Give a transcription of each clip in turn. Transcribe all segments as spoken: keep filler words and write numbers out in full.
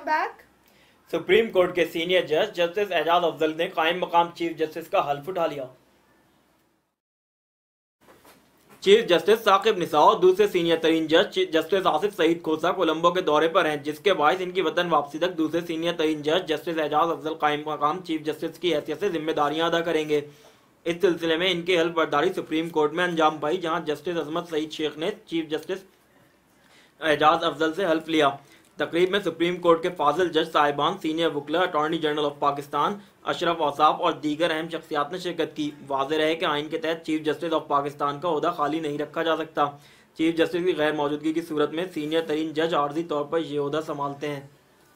Welcome back. Supreme court के senior जज justice Ejaz Afzal ने कायम मकाम चीफ जस्टिस का हल्फ उठा लिया। चीफ जस्टिस साकिब निसार और दूसरे सीनियर तरीन जज जस्टिस आसिफ सईद खोसा कोलंबो के दौरे पर हैं, जिसके बायस इनकी वतन वापसी तक दूसरे सीनियर तरीन जज जस्टिस एजाज अफजल कायम मकाम चीफ जस्टिस की हैसियत से जिम्मेदारियां अदा करेंगे। इस सिलसिले में इनकी हल्फ बर्दारी सुप्रीम कोर्ट में अंजाम पाई, जहां जस्टिस अजमत सईद शेख ने चीफ जस्टिस एजाज अफजल से हल्फ लिया। तकरीब में सुप्रीम कोर्ट के फाजिल जज साहिबान, सीनियर वकील, attorney general of Pakistan, Ashraf Ausaf और दीगर अहम शख्सियात ने शिरकत की। वाज़ेह रहे कि आइन के तहत चीफ जस्टिस ऑफ पाकिस्तान का ओहदा खाली नहीं रखा जा सकता। चीफ जस्टिस की गैर मौजूदगी की सूरत में सीनियर तरीन जज आर्जी तौर पर यह ओहदा संभालते हैं।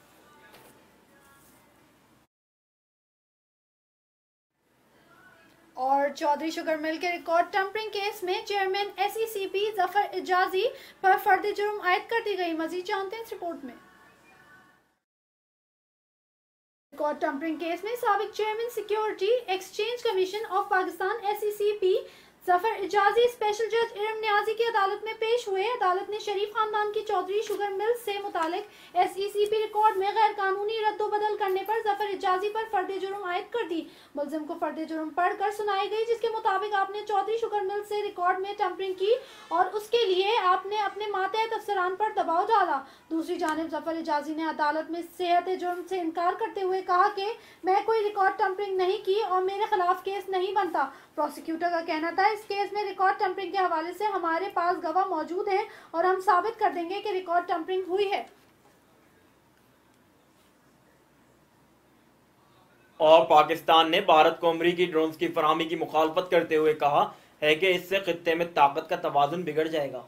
और चौधरी शुगर मिल के रिकॉर्ड टैंपरिंग केस में chairman S E C P Zafar Hijazi पर फर्द जुर्म आयद कर दी गई। मजीद जानते हैं इस रिपोर्ट में। रिकॉर्ड टैंपरिंग केस में साबिक chairman security exchange commission of Pakistan S E C P Zafar Hijazi special जज इरम न्याजी की अदालत में पेश हुए। अदालत ने शरीफ खानदान की चौधरी शुगर मिल से मुतालिक S E C P record में गैर कानूनी रद्दोबदल करने पर जफर इजाजी पर फर्द जुर्म आयद कर दी। मुलजिम को फर्द जुर्म पढ़कर सुनाई गई, जिसके मुताबिक आपने चौधरी शुगर मिल से रिकॉर्ड में टैंपरिंग की और उसके लिए आपने अपने मातहत अफसरान पर दबाव डाला। दूसरी जानिब जफर इजाजी ने अदालत में सेहत जुर्म से इनकार करते हुए कहा कि मैं कोई रिकॉर्ड टैंपरिंग नहीं की और मेरे खिलाफ केस नहीं बनता। प्रोसिक्यूटर का कहना था, इस केस में रिकॉर्ड टैंपरिंग के हवाले से हमारे पास गवाह मौजूद हैं और हम साबित कर देंगे कि रिकॉर्ड टैंपरिंग हुई है। और पाकिस्तान ने भारत को अमरीकी ड्रोन्स की फराहमी की मुखालफत करते हुए कहा है कि इससे खित्ते में ताकत का तवाज़ुन बिगड़ जाएगा।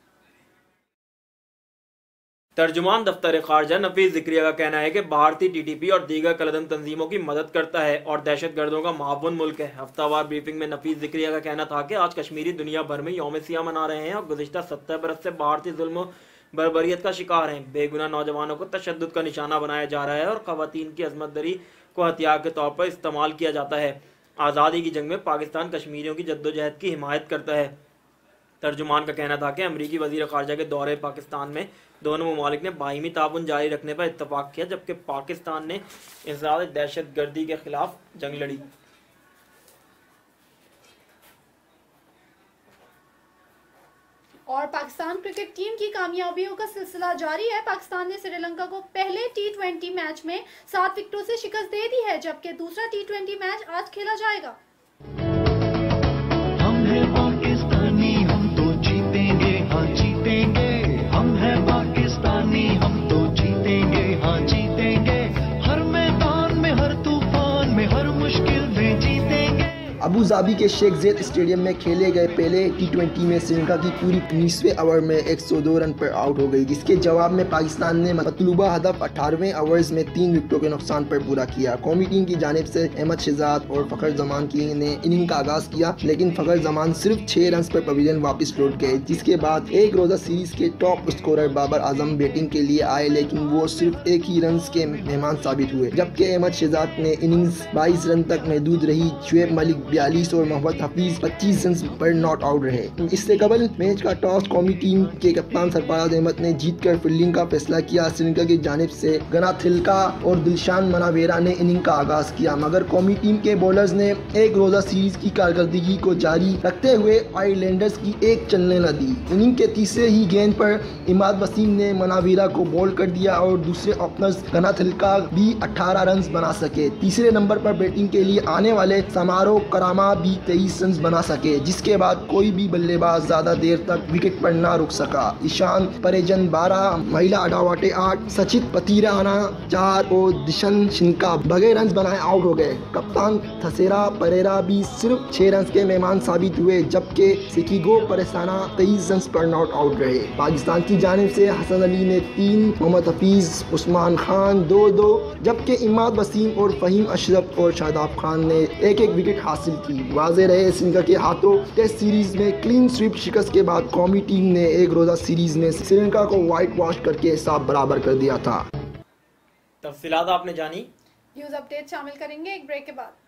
तर्जुमान दफ्तर खारजा नफीस ज़िक्रिया का कहना है कि भारतीय टी टी पी और दीगर कलदम तंजीमों की मदद करता है और दहशत गर्दों का मावन मुल्क है। हफ्तावार ब्रीफिंग में नफीस ज़िक्रिया का कहना था कि आज कश्मीरी दुनिया भर में यौम सियाह मना रहे हैं और गुज़िश्ता सत्तर बरस से भारतीय जुल्म बर्बरियत का शिकार हैं। बेगुनाह नौजवानों को तशद्दुद का निशाना बनाया जा रहा है और ख़वातीन की अज़मत दरी को हथियार के तौर पर इस्तेमाल किया जाता है। आज़ादी की जंग में पाकिस्तान कश्मीरियों की जद्दोजहद की हिमायत करता है। तर्जुमान का कहना था कि अमरीकी वज़ीर ख़ारजा के दौरे पाकिस्तान में दोनों ममालिक ने बाहिमी ताउन जारी रखने पर इत्तफाक किया, जबकि पाकिस्तान ने इंसदाद दहशत गर्दी के खिलाफ जंग लड़ी। और पाकिस्तान क्रिकेट टीम की कामयाबियों का सिलसिला जारी है। पाकिस्तान ने श्रीलंका को पहले टी ट्वेंटी मैच में सात विकेटों से शिकस्त दे दी है, जबकि दूसरा टी ट्वेंटी मैच आज खेला जाएगा। हम हैं पाकिस्तानी, हम तो जीतेंगे, हाँ जीतेंगे। हम हैं पाकिस्तानी, हम तो जीतेंगे, हाँ जीतेंगे। हर मैदान में, हर तूफान में, हर मुश्किल में जीतेंगे। अबू धाबी के शेख ज़ायद स्टेडियम में खेले गए पहले टी ट्वेंटी में श्रीलंका की पूरी उन्नीसवें ओवर में एक सौ दो रन पर आउट हो गई, जिसके जवाब में पाकिस्तान ने मतलूबा हदफ अठारहवें ओवर्स में तीन विकेटों के नुकसान पर पूरा किया। कौमी टीम की जानिब से अहमद शहजाद और फ़खर जमान की ने इनिंग का आगाज किया, लेकिन फ़खर जमान सिर्फ छह रन पर पवेलियन वापस लौट गए, जिसके बाद एक रोज़ा सीरीज के top scorer Babar Azam batting के लिए आए, लेकिन वो सिर्फ एक ही रन के मेहमान साबित हुए, जबकि अहमद शहजाद ने इनिंग्स बाईस रन तक महदूद रही। शुएब मलिक बयालीस और मोहम्मद हफीज पच्चीस रन पर नॉट आउट रहे। इससे कबल मैच का टॉस कौमी टीम के कप्तान सरफराज अहमद ने जीतकर फील्डिंग का फैसला किया। श्रीलंका की जानिब से गनाथिलका और दिलशान मनावेरा ने इनिंग का आगाज किया, मगर कौमी टीम के बॉलर्स ने एक रोजा सीरीज की कारकर्दगी को जारी रखते हुए आयरलैंडर्स की एक चलने न दी। इनिंग के तीसरे ही गेंद पर इमाद वसीम ने मनावेरा को बॉल कर दिया और दूसरे ओपनर्स गनाथिलका भी अठारह रन बना सके। तीसरे नंबर पर बैटिंग के लिए आने वाले समारोह करामा भी तेईस रन बना सके, जिसके बाद कोई भी बल्लेबाज ज्यादा देर तक विकेट पर ना रुक सका। ईशान परेजन बारह, महिला अडावाटे आठ, सचित पतीराना चार और दिशन शिनका बगैर रन बनाए आउट हो गए। कप्तान थसेरा परेरा भी सिर्फ छह रन के मेहमान साबित हुए, जबकि सिकिगो परेसाना तेईस रन पर नॉट आउट रहे। पाकिस्तान की जानिब से हसन अली ने तीन, मोहम्मद हफीज उस्मान खान दो दो, जबकि इमाद वसीम और फहीम अशरफ और शादाब खान ने एक एक विकेट हासिल की। वाज़ेह रहे श्रीलंका के हाथों टेस्ट सीरीज में क्लीन स्वीप शिकस्त के बाद कौमी टीम ने एक रोजा सीरीज में श्रीलंका को व्हाइट वॉश करके हिसाब बराबर कर दिया था। तफसीलात आपने जानी, न्यूज अपडेट शामिल करेंगे एक ब्रेक के बाद।